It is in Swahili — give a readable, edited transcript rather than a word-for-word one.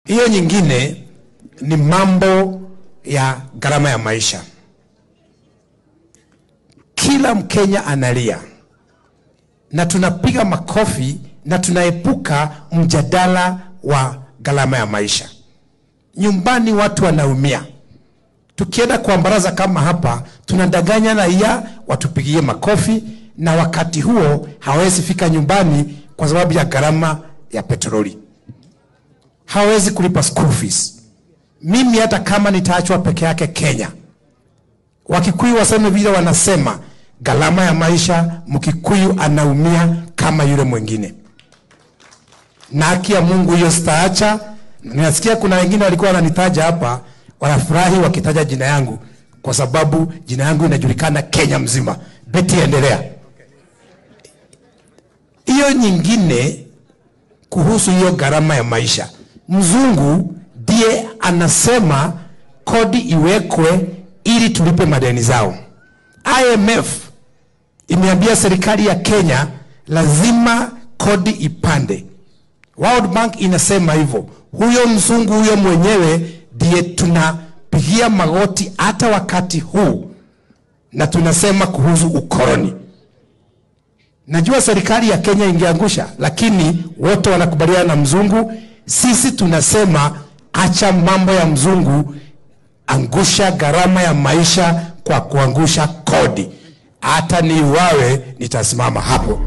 Hiyo nyingine ni mambo ya gharama ya maisha. Kila Mkenya analia na tunapiga makofi na tunaepuka mjadala wa gharama ya maisha. Nyumbani watu wanaumia. Tukienda kwa baraza kama hapa, tunadanganya raia watupigie makofi, na wakati huo hawezi fika nyumbani kwa sababu ya gharama ya petroli. Hawezi kulipa school fees. Mimi hata kama nitaachwa peke yake Kenya, Wakikuyu waseme vile wanasema, gharama ya maisha, Mkikuyu anaumia kama yule mwingine. Na haki ya Mungu hiyo sitaacha. Ninasikia kuna wengine walikuwa wananitaja hapa, wanafurahi wakitaja jina yangu kwa sababu jina yangu inajulikana Kenya mzima. Beti, endelea. Hiyo nyingine kuhusu hiyo gharama ya maisha. Mzungu ndiye anasema kodi iwekwe ili tulipe madeni zao. IMF imeambia serikali ya Kenya lazima kodi ipande. World Bank inasema hivyo. Huyo mzungu huyo mwenyewe ndiye tunapigia magoti hata wakati huu, na tunasema kuhusu ukoloni. Najua serikali ya Kenya ingeangusha, lakini wote wanakubaliana na mzungu. Sisi tunasema acha mambo ya mzungu, angusha gharama ya maisha kwa kuangusha kodi. Hata niuawe nitasimama hapo.